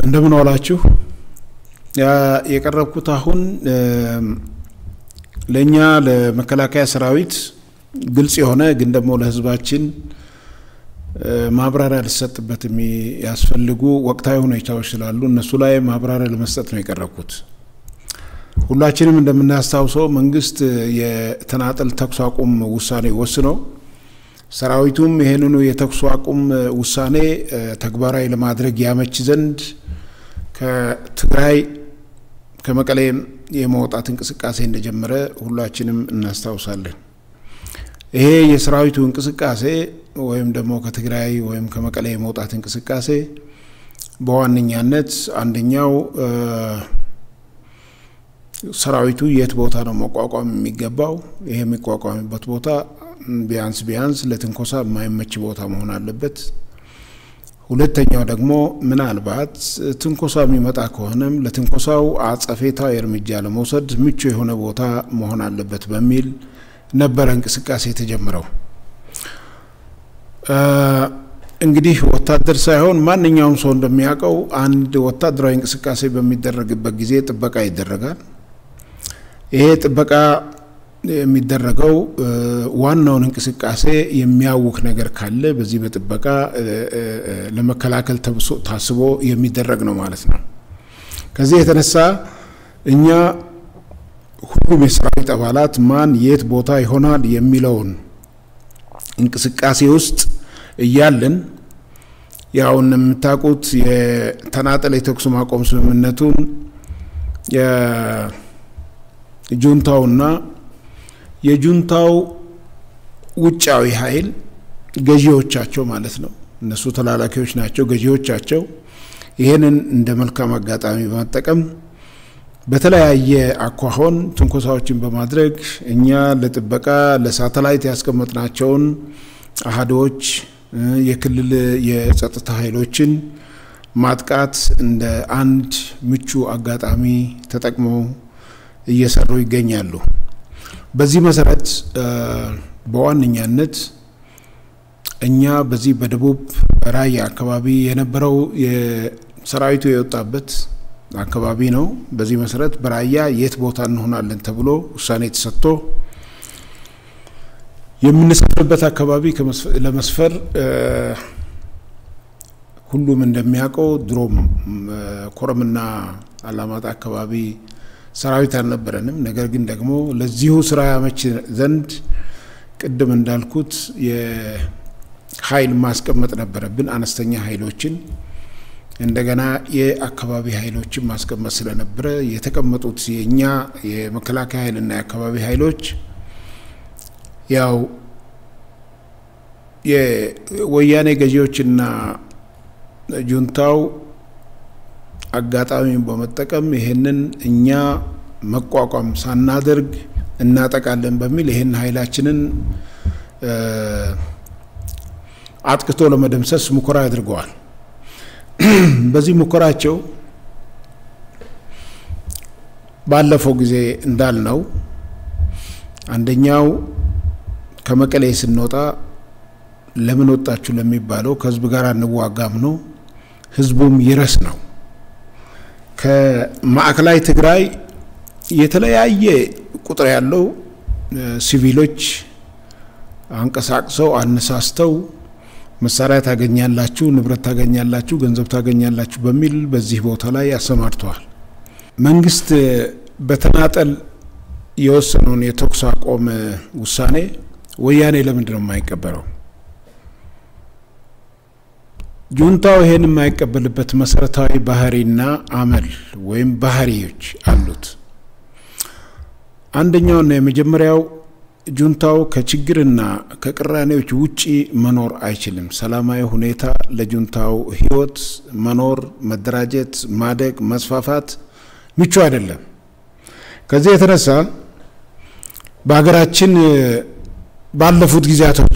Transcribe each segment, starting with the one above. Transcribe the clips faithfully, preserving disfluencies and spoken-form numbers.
እንደምን ዋላችሁ ያ የቀረብኩት አሁን ለኛ ለመከላከያ ሰራዊት ግልጽ የሆነ ግን ደግሞ ለህዝባችን ማብራሪያ ለሰጥበት የሚያስፈልጉ ወቅታዊ ሁኔታዎች ስላሉ እነሱ ላይ ማብራሪያ ለመስጠት ነው የቀረብኩት ሁላችንም እንደምናስተዋውሰው መንግስት የተናጠል ተኩስ አቁም ውሳኔ ወስኖ ሰራዊቱም ይሄንኑ የተኩስ አቁም ውሳኔ ተግባራዊ ለማድረግ ያመች ዘንድ ከትግራይ ከመቀሌ የመውጣት እንቅስቃሴ እንደጀመረ ሁላችንም እናስተዋውሳለን ይሄ የሰራዊቱ እንቅስቃሴ ወይም ደግሞ ከትግራይ ወይም ከመቀሌ የመውጣት እንቅስቃሴ በዋነኛነት አንደኛው ሰራዊቱ የት ቦታ ነው መቋቋም የሚገባው ይሄ የሚቋቋምበት ቦታ ቢያንስ ቢያንስ ለትንኮሳ የማይመች ቦታ መሆን አለበት ሁለተኛው ደግሞ ምናልባት ትንኮሳ የሚመጣ ከሆነም ለትንኮሳው አጸፌታዊ እርምጃ ለመውሰድ ምቹ የሆነ ቦታ መሆን አለበት በሚል ነበር እንቅስቃሴ የተጀመረው እንግዲህ ወታደር ሳይሆን ማንኛውም ሰው እንደሚያውቀው አንድ ወታደራዊ እንቅስቃሴ በሚደረግበት ጊዜ ጥበቃ ይደረጋል ይሄ ጥበቃ የሚደረገው ዋናውን እንቅስቃሴ የሚያውክ ነገር ካለ በዚህ በጥበቃ ለመከላከል ታስቦ የሚደረግ ነው ማለት ነው ከዚህ የተነሳ እኛ ሁሉም የሰራዊት አባላት ማን የት ቦታ ይሆናል የሚለውን እንቅስቃሴ ውስጥ እያለን ያው እንደምታውቁት የተናጠል የተኩስ ማቆም ስምምነቱን የጁንታውና የጁንታው ውጫዊ ኃይል ገዢዎቻቸው ማለት ነው እነሱ ተላላኪዎች ናቸው ገዢዎቻቸው ይሄንን እንደ መልካም አጋጣሚ በመጠቀም በተለያየ አኳሆን ትንኮሳዎችን በማድረግ እኛ ለጥበቃ ለሳተላይት ያስቀመጥናቸውን አሃዶች የክልል የጸጥታ ኃይሎችን ማጥቃት እንደ አንድ ምቹ አጋጣሚ ተጠቅመው እየሰሩ ይገኛሉ በዚህ መሰረት በዋነኛነት እኛ በዚህ በደቡብ ራያ አካባቢ የነበረው የሰራዊቱ የወጣበት አካባቢ ነው በዚህ መሰረት በራያ የት ቦታ እንሆናለን ተብሎ ውሳኔ ተሰጥቶ የምንሰፍርበት አካባቢ ለመስፈር ሁሉም እንደሚያውቀው ድሮም ኮረምና አላማጣ አካባቢ ሰራዊት አልነበረንም ነገር ግን ደግሞ ለዚሁ ስራ ያመች ዘንድ ቅድም እንዳልኩት የኃይል ማስቀመጥ ነበረብን አነስተኛ ኃይሎችን እንደገና የአካባቢ ኃይሎችን ማስቀመጥ ስለነበረ የተቀመጡት የኛ የመከላከያ ኃይልና የአካባቢ ኃይሎች ያው የወያኔ ገዢዎችና ጁንታው አጋጣሚን በመጠቀም ይሄንን እኛ መቋቋም ሳናደርግ እናጠቃለን በሚል ይሄን ኃይላችንን አጥቅቶ ለመደምሰስ ሙከራ ያድርገዋል በዚህ ሙከራቸው ባለፈው ጊዜ እንዳልነው አንደኛው ከመቀሌ ስንወጣ ለምን ወጣችሁ ለሚባለው ከህዝብ ጋር እንዋጋም ነው ህዝቡም ይረስ ነው ከማዕከላዊ ትግራይ የተለያየ ቁጥር ያለው ሲቪሎች አንቀሳቅሰው አነሳስተው መሳሪያ ታገኛላችሁ ንብረት ታገኛላችሁ ገንዘብ ታገኛላችሁ በሚል በዚህ ቦታ ላይ ያሰማርተዋል መንግስት በተናጠል የወሰነውን የተኩስ አቁም ውሳኔ ወያኔ ለምንድን ነው የማይቀበለው ጁንታው ይሄን የማይቀበልበት መሰረታዊ ባህሪና አመል ወይም ባህሪዎች አሉት አንደኛውና የመጀመሪያው ጁንታው ከችግርና ከቅራኔዎች ውጪ መኖር አይችልም ሰላማዊ ሁኔታ ለጁንታው ህይወት መኖር መደራጀት ማደግ መስፋፋት ምቹ አይደለም ከዚህ የተነሳ በአገራችን ባለፉት ጊዜያቶች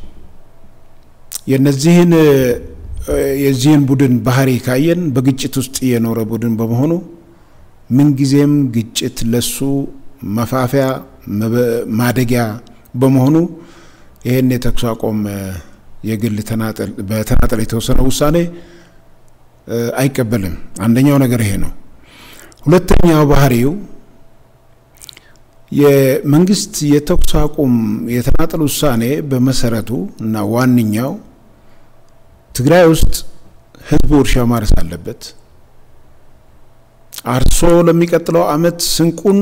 የነዚህን የዚህን ቡድን ባህሪ ካየን በግጭት ውስጥ የኖረ ቡድን በመሆኑ ምን ጊዜም ግጭት ለሱ መፋፊያ ማደጊያ በመሆኑ ይሄን የተኩስ አቁም የግል ተናጠል በተናጠል የተወሰነ ውሳኔ አይቀበልም አንደኛው ነገር ይሄ ነው ሁለተኛው ባህሪው የመንግስት የተኩስ አቁም የተናጠል ውሳኔ በመሰረቱ እና ዋንኛው ትግራይ ውስጥ ህዝቡ እርሻ ማረስ አለበት አርሶ ለሚቀጥለው አመት ስንቁን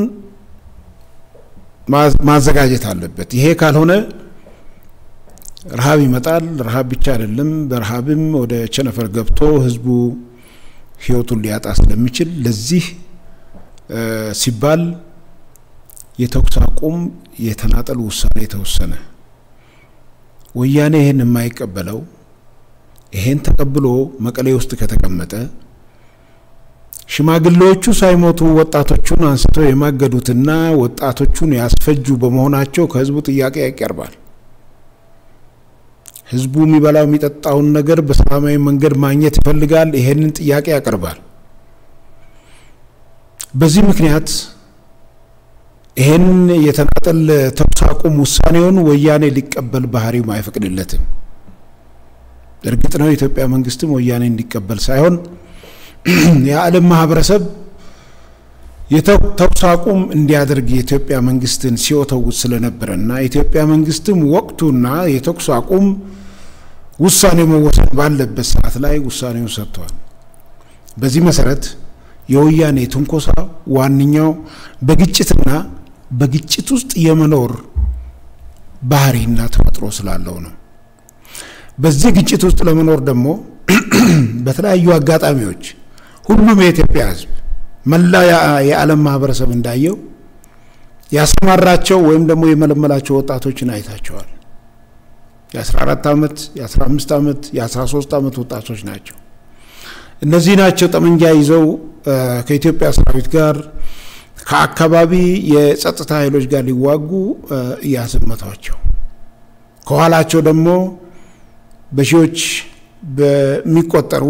ማዘጋጀት አለበት ይሄ ካልሆነ ረሃብ ይመጣል ረሃብ ብቻ አይደለም በረሃብም ወደ ቸነፈር ገብቶ ህዝቡ ህይወቱን ሊያጣ ስለሚችል ለዚህ ሲባል የተኩስ አቁም የተናጠል ውሳኔ ተወሰነ ወያኔ ይሄን የማይቀበለው ይሄን ተቀብሎ መቀሌ ውስጥ ከተቀመጠ ሽማግሌዎቹ ሳይሞቱ ወጣቶቹን አንስተው የማገዱትና ወጣቶቹን ያስፈጁ በመሆናቸው ከህዝቡ ጥያቄ ያቀርባል ህዝቡ የሚበላው የሚጠጣውን ነገር በሰላማዊ መንገድ ማግኘት ይፈልጋል ይሄንን ጥያቄ ያቀርባል በዚህ ምክንያት ይሄን የተናጠል ተኩስ አቁም ውሳኔውን ወያኔ ሊቀበል ባህሪው ማይፈቅድለትም እርግጥ ነው የኢትዮጵያ መንግስትም ወያኔ እንዲቀበል ሳይሆን የዓለም ማህበረሰብ የተኩስ አቁም እንዲያደርግ የኢትዮጵያ መንግስትን ሲወተው ስለነበረና የኢትዮጵያ መንግስትም ወቅቱና የተኩስ አቁም ውሳኔ መወሰን ባለበት ሰዓት ላይ ውሳኔውን ሰጥቷል በዚህ መሰረት የወያኔ ትንኮሳ ዋንኛው በግጭትና በግጭት ውስጥ የመኖር ባህሪና ተፈጥሮ ስላለው ነው በዚህ ግጭት ውስጥ ለመኖር ደግሞ በተለያዩ አጋጣሚዎች ሁሉም የኢትዮጵያ ህዝብ መላ የዓለም ማህበረሰብ እንዳየው ያስማራቸው ወይም ደግሞ የመለመላቸው ወጣቶችን አይታቸዋል የ14 አመት የ15 አመት የ13 አመት ወጣቶች ናቸው እነዚህ ናቸው ጠመንጃ ይዘው ከኢትዮጵያ ሰራዊት ጋር ከአካባቢ የጸጥታ ኃይሎች ጋር ሊዋጉ ያሰመቷቸው ከኋላቸው ደግሞ በሺዎች በሚቆጠሩ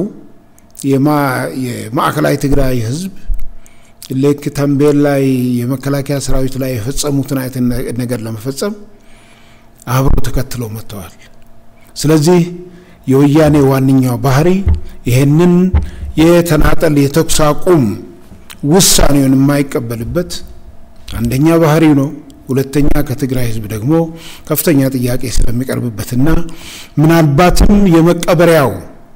የማዕከላዊ ትግራይ ህዝብ ለክ ተንቤል ላይ የመከላከያ ሰራዊት ላይ የፈጸሙትን አይነት ነገር ለመፈጸም አብሮ ተከትለው መጥተዋል ስለዚህ የወያኔ ዋንኛው ባህሪ ይሄንን የተናጠል የተኩስ አቁም ውሳኔውን የማይቀበልበት አንደኛ ባህሪው ነው ሁለተኛ ከትግራይ ህዝብ ደግሞ ከፍተኛ ጥያቄ ስለሚቀርብበትና ምናልባትም የመቀበሪያው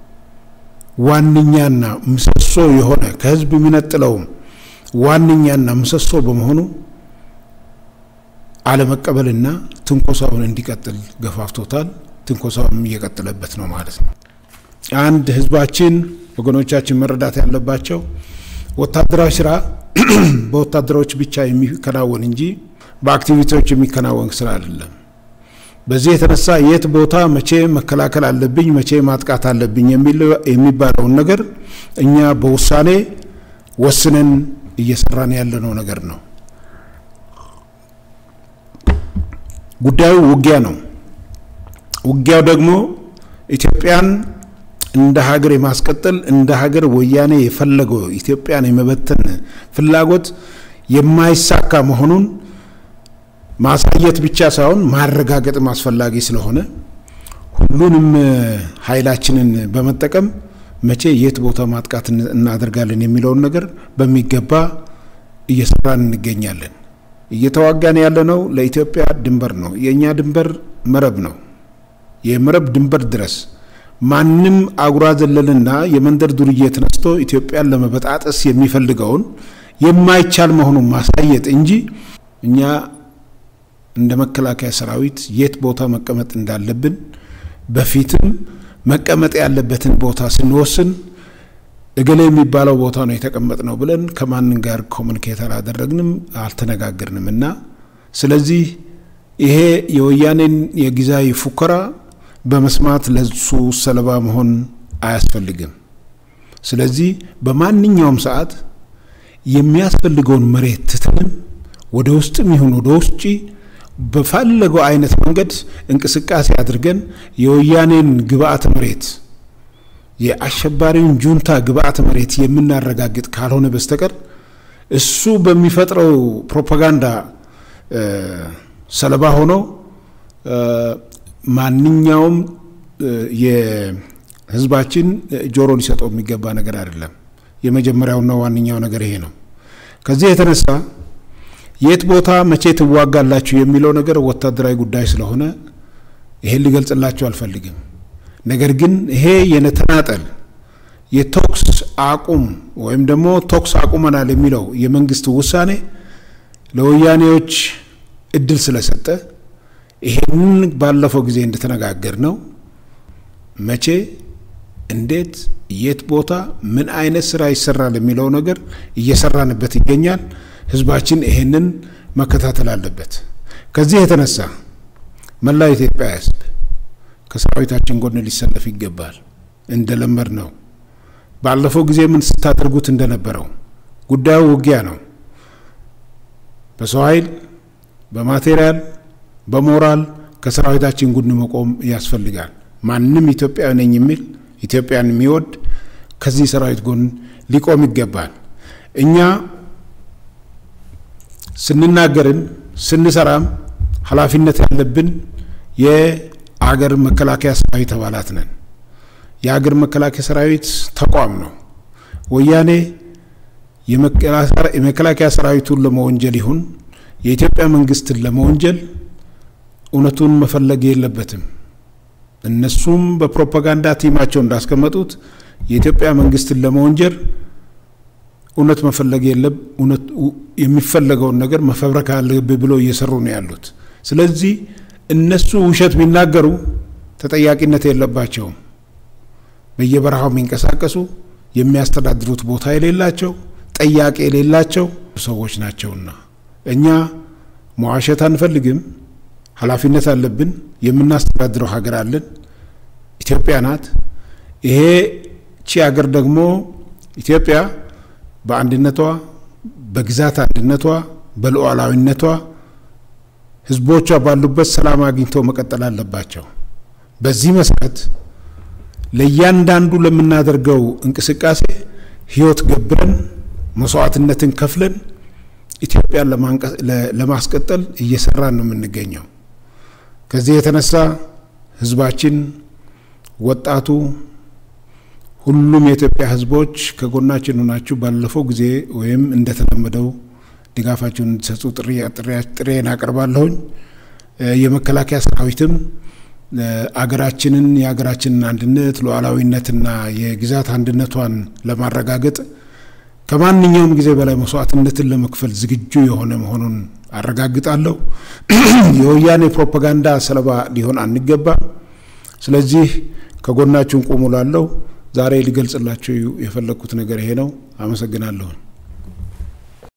ዋንኛና ምሰሶ የሆነ ከህዝብ የሚነጥለው ዋንኛና ምሰሶ በመሆኑ አለመቀበልና ትንኮሳውን እንዲቀጥል ገፋፍቶታል ትንኮሳውም እየቀጠለበት ነው ማለት ነው አንድ ህዝባችን ወገኖቻችን መረዳት ያለባቸው ወታደራዊ ስራ በወታደሮች ብቻ የሚከናወን እንጂ በአክቲቪቲዎች የሚከናወን ስራ አይደለም በዚህ የተነሳ የት ቦታ መቼ መከላከል አለብኝ መቼ ማጥቃት አለብኝ የሚል የሚባለው ነገር እኛ በውሳኔ ወስነን እየሰራን ያለነው ነገር ነው ጉዳዩ ውጊያ ነው ውጊያው ደግሞ ኢትዮጵያን እንደ ሀገር የማስቀጠል እንደ ሀገር ወያኔ የፈለገው ኢትዮጵያን የመበተን ፍላጎት የማይሳካ መሆኑን ማሳየት ብቻ ሳይሆን ማረጋገጥ ማስፈላጊ ስለሆነ ሁሉንም ኃይላችንን በመጠቀም መቼ የት ቦታ ማጥቃት እናደርጋለን የሚለውን ነገር በሚገባ እየሰራን እንገኛለን እየተዋጋን ያለነው ለኢትዮጵያ ድንበር ነው የኛ ድንበር መረብ ነው የመረብ ድንበር ድረስ ማንንም አጉራ ዘለልና የመንደር ዱርዬ ተነስቶ ኢትዮጵያን ለመበጣጠስ የሚፈልገውን የማይቻል መሆኑን ማሳየት እንጂ እኛ እንደ መከላከያ ሰራዊት የት ቦታ መቀመጥ እንዳለብን በፊትም መቀመጥ ያለበትን ቦታ ስንወስን እገሌ የሚባለው ቦታ ነው የተቀመጥነው ብለን ከማንን ጋር ኮሙኒኬት አላደረግንም አልተነጋገርንምና ስለዚህ ይሄ የወያኔን የጊዜያዊ ፉከራ በመስማት ለሱ ሰለባ መሆን አያስፈልግም ስለዚህ በማንኛውም ሰዓት የሚያስፈልገውን መሬት ትተን ወደ ውስጥም ይሁን ወደ ውጪ በፈለገው አይነት መንገድ እንቅስቃሴ አድርገን የወያኔን ግብአት መሬት የአሸባሪውን ጁንታ ግብአት መሬት የምናረጋግጥ ካልሆነ በስተቀር እሱ በሚፈጥረው ፕሮፓጋንዳ ሰለባ ሆኖ ማንኛውም ህዝባችን ጆሮ ሊሰጠው የሚገባ ነገር አይደለም የመጀመሪያውና ዋንኛው ነገር ይሄ ነው ከዚህ የተነሳ የት ቦታ መቼ ትዋጋላችሁ የሚለው ነገር ወታደራዊ ጉዳይ ስለሆነ ይሄን ሊገልጽላችሁ አልፈልግም ነገር ግን ይሄ የነተናጠል የቶክስ አቁም ወይም ደግሞ ቶክስ አቁመናል የሚለው የመንግስት ውሳኔ ለወያኔዎች እድል ስለሰጠ ይሄን ባለፈው ጊዜ እንደተነጋገር ነው መቼ እንዴት የት ቦታ ምን አይነት ስራ ይሰራል የሚለው ነገር እየሰራንበት ይገኛል ህዝባችን ይሄንን መከታተል አለበት ከዚህ የተነሳ መላው ኢትዮጵያ ህዝብ ከሰራዊታችን ጎን ሊሰለፍ ይገባል እንደለመድ ነው ባለፈው ጊዜ ምን ስታደርጉት እንደነበረው ጉዳዩ ውጊያ ነው በሰው ኃይል በማቴሪያል በሞራል ከሰራዊታችን ጎን መቆም ያስፈልጋል ማንንም ኢትዮጵያዊ ነኝ የሚል ኢትዮጵያን የሚወድ ከዚህ ሰራዊት ጎን ሊቆም ይገባል እኛ ስንናገርን ስንሰራም ኃላፊነት ያለብን የአገር መከላከያ ሰራዊት አባላት ነን የአገር መከላከያ ሰራዊት ተቋም ነው ወያኔ የመከላከያ ሰራዊቱን ለመወንጀል ይሁን የኢትዮጵያ መንግስትን ለመወንጀል እውነቱን መፈለግ የለበትም እነሱም በፕሮፓጋንዳ ቲማቸው እንዳስቀመጡት የኢትዮጵያ መንግስትን ለመወንጀል እውነት መፈለግ የለም እውነት የሚፈልገው ነገር መፈብረክ አለበት ብሎ እየሰሩ ነው ያሉት ስለዚህ እነሱ ውሸት ቢናገሩ ተጠያቂነት የለባቸው በየበረሃው የሚንቀሳቀሱ የሚያስተዳድሩት ቦታ የሌላቸው ጠያቂ የሌላቸው ሰዎች ናቸውና እኛ መዋሸት አንፈልግም ኃላፊነት አለብን የምናስተዳድረው ሀገር አለን ኢትዮጵያ ናት ይሄ ቺ ሀገር ደግሞ ኢትዮጵያ በአንድነቷ በግዛት አንድነቷ በሉዓላዊነቷ ህዝቦቿ ባሉበት ሰላም አግኝተው መቀጠል አለባቸው በዚህ መሰረት ለያንዳንዱ ለምናደርገው እንቅስቃሴ ህይወት ገብረን መስዋዕትነትን ከፍለን ኢትዮጵያን ለማስቀጠል እየሰራን ነው የምንገኘው ከዚህ የተነሳ ህዝባችን ወጣቱ ሁሉም የኢትዮጵያ ህዝቦች ከጎናችን ሆናችሁ ባለፈው ጊዜ ወይም እንደተለመደው ድጋፋችሁን እንድትሰጡ ጥሪ ጥሪዬን አቀርባለሁ የመከላከያ ሰራዊትም አገራችንን የአገራችንን አንድነት ሉዓላዊነትና የግዛት አንድነቷን ለማረጋገጥ ከማንኛውም ጊዜ በላይ መስዋዕትነትን ለመክፈል ዝግጁ የሆነ መሆኑን አረጋግጣለሁ የወያኔ ፕሮፓጋንዳ ሰለባ ሊሆን አንገባ ስለዚህ ከጎናችሁን ቆሙላለው ዛሬ ሊገልጽላችሁ የፈለኩት ነገር ይሄ ነው አመሰግናለሁ